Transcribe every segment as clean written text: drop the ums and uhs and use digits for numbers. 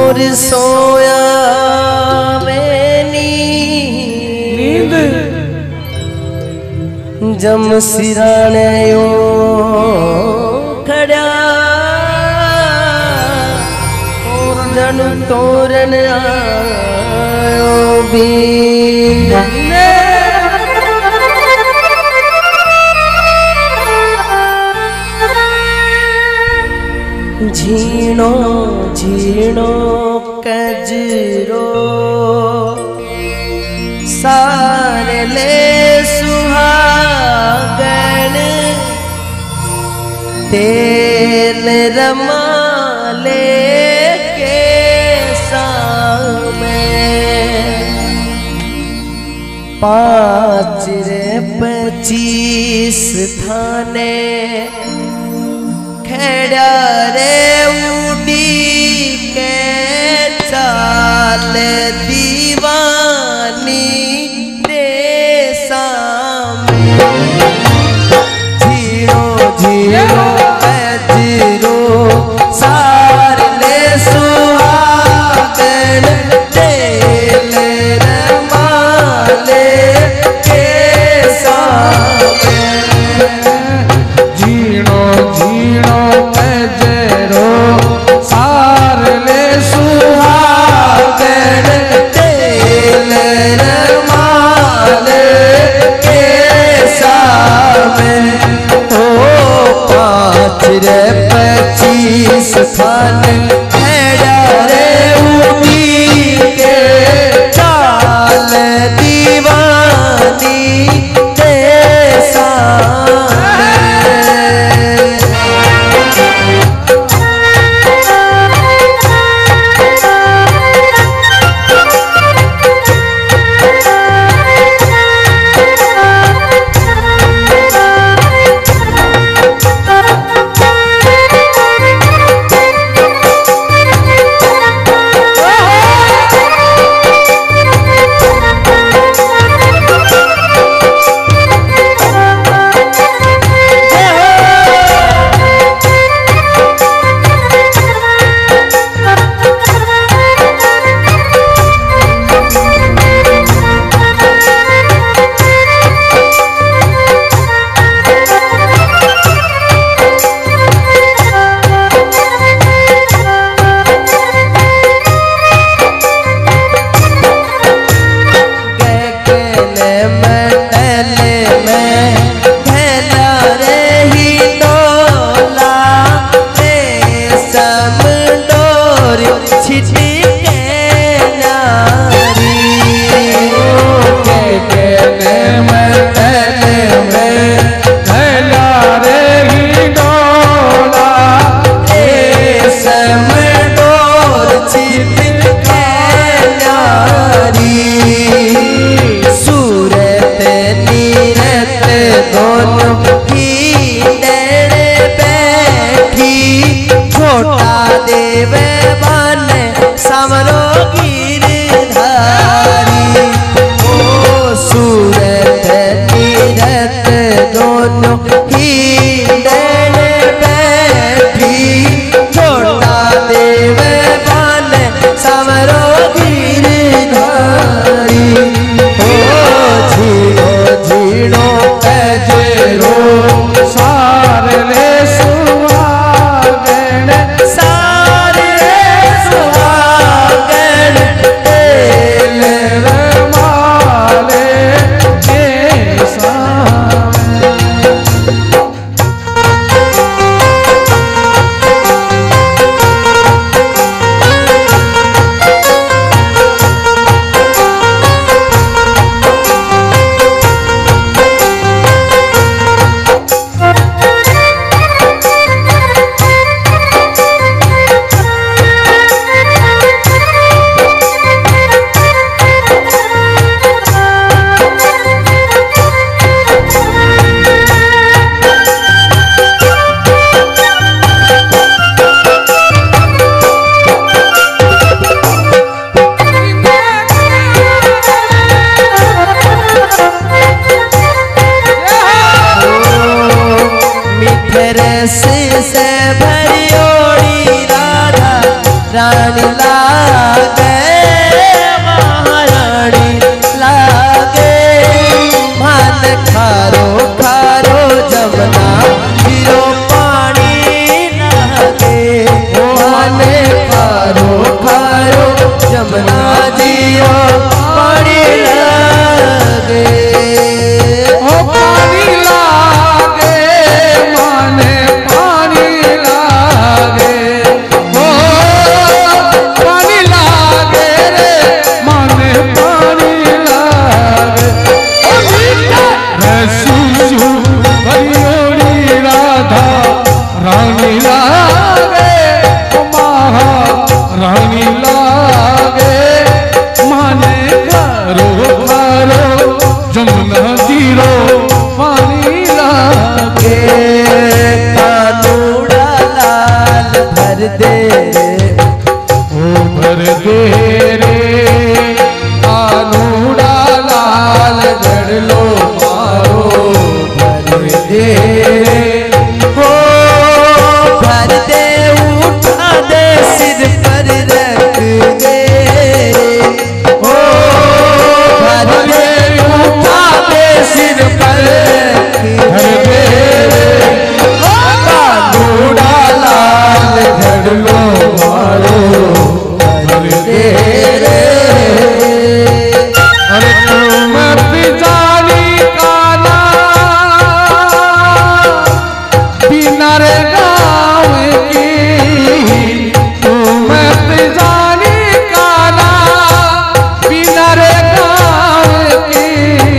मोर सोया में नींद जम सिराने यो खड़ा जन तोरन आयो बीन झीणो झीणो कजरो सारे ले सुहागन तेल रमाले के सामे 5 रे 25 थाने खेड़ा रे उड़ी के चाल दीवानी देशा में झीरो झीरो कजरो सार ले सुहागन तेल रमाले के सामे झीणो झीणो कजरो सार ले सुहागन तेल रमाले के सामे ओ 5 रे 25 थान खेड़ा रे उड़ी के चाल दीवानी देशा रस से भरी ओड़ी राधा रानी ला पानी लागे माने पानी लागे ओ पानी लागे रे माने पानी लागे ओ मीठा रसूसु हरियोड़ी राधा रानी लागे ओ महा रानी लागे माने खारो खारो जमुना जीरो पानी लागे कानूड़ा लाल भर दे ओ भर दे रे कानूड़ा लाल जड़ लो मारो भर दे हो भर दे उठा दे सिर पर रख दे हो भर दे उठा दे सिर पर भर दे कानूड़ा लाल जड़ लो मारो भर दे अरे तुम पिजारी काना बिना रे गाँव की तुम पिजारी काना बिना रे गाँव की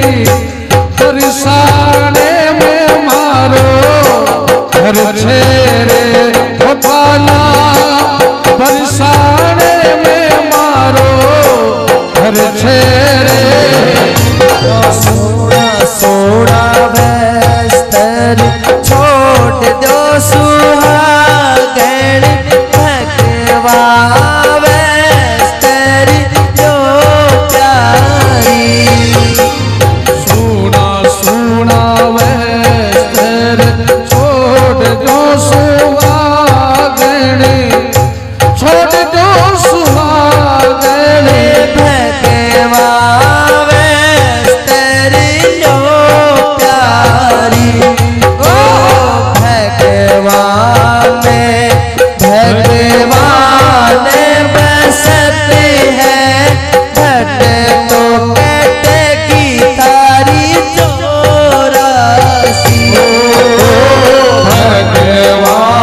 बरसाने में मारो हर छेरे पाला बरसाने में मारो हर छेरे सोना सोना बस्तर छोड़ दो सुहागण भगवा बस्तर जो प्यारी सोना सोना वस्त्र छोड़ दो सुहागण छोड़ दो सुहागण भगवा बस्तर जो प्यारी ओ भगवान में भगवान बसते हैं घट तो कट की तारी 84 भगवान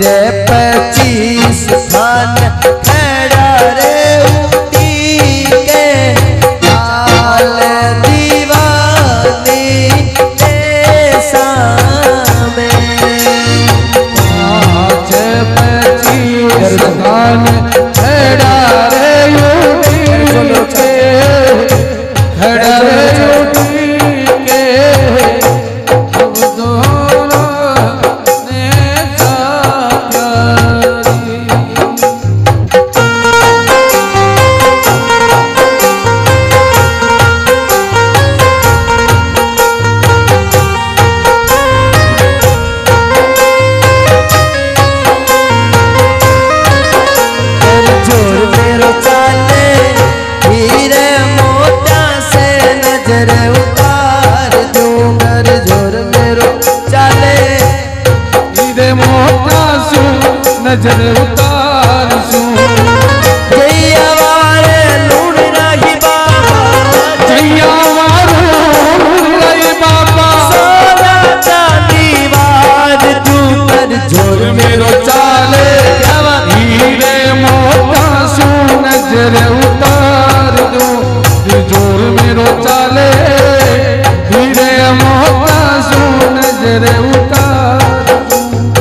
रे 25 थान खड़ा रे उठी के लाल दीवानी ऐसा में 25 थान खड़ा रे उठी के खड़ा रे उठी के अब दोनों ने साकरी जोर मेरो चाले हीरे मोटा से नजर उतार दूंगर जोर मेरो चाले हीरे मोटा सु नजर उतार सु जैया वाले लूट रही बाबा जैया मारू रे बाबा सोना चांदी वार दूंगर जोर मेरो चाले हीरे मोटा सु नजर उतार दो जोर मेरो चाले हीरे मोटा सु नजर उतार दो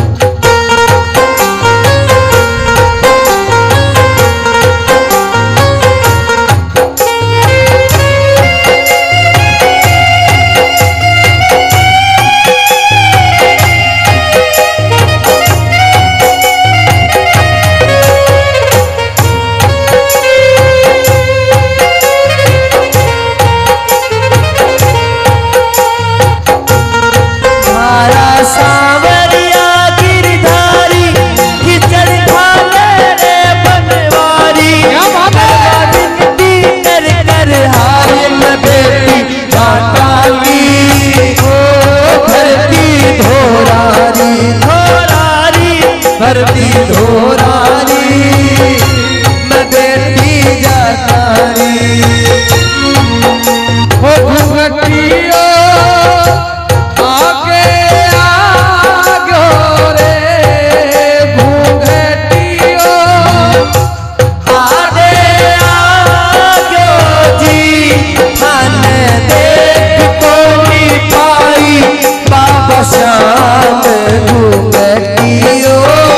मारा सावरिया गिरधारी खिचड़ खाले रे बनवारी विनती कर कर हार में बेटी बाटाली ओ धरती धोरारी धोरारी धरती धोरारी मैं बेटी जातारी ओ घुंघटियो आगे आगो रे घुंघटियो आगे आगो जी थान देख कोनी पाई बाबा श्याम घुंघटियो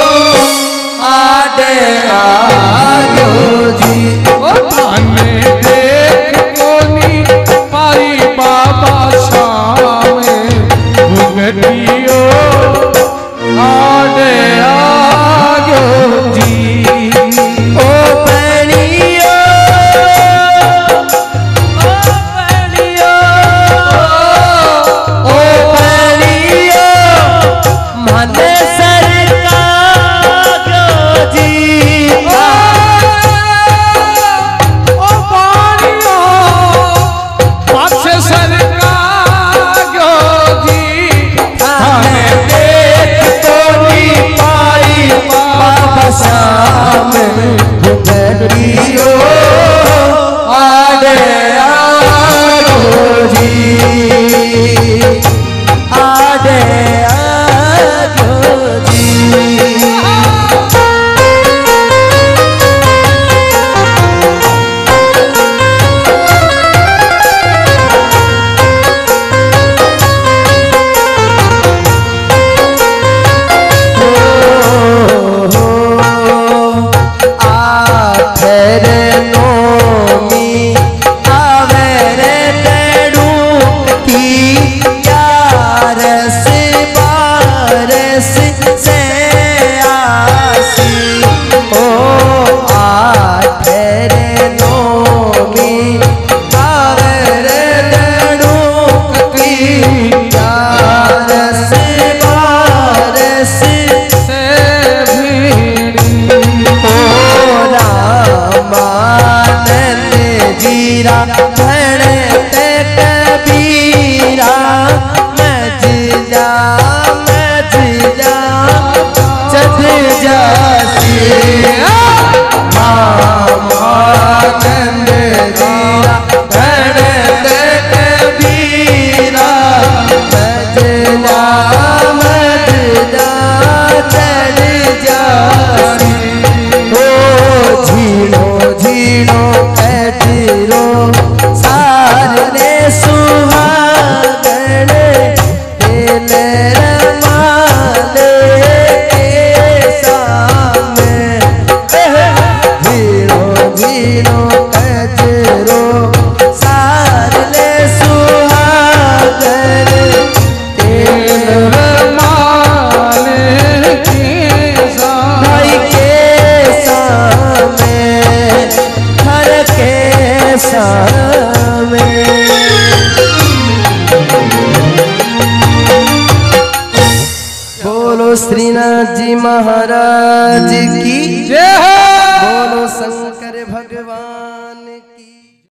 आगे आगो जी ओ थाने देख कोनी पाई बाबा श्याम घुंघटियो आडे आगो जी ओ बनियो ओ बनियो मन सरकार जी ओ पानियो पाछे सरकार गो जी थाने देख कोनी पाई बाबा श्याम घुंघटियो आडे आगो जी आडे आगो जी आखरे नोमी आवेरे तेड़ूटी यारस बारस से आसी ओ आखरे नोमी आवेरे तेड़ूटी यारस बारस से भीड़ी ओ रामानंद जीरा भणते कबीरा मजला चढ़ जासी रामानंद जीरा भणते कबीरा मजला चढ़ श्रीनाथ जी महाराज की जय हो। बोलो संग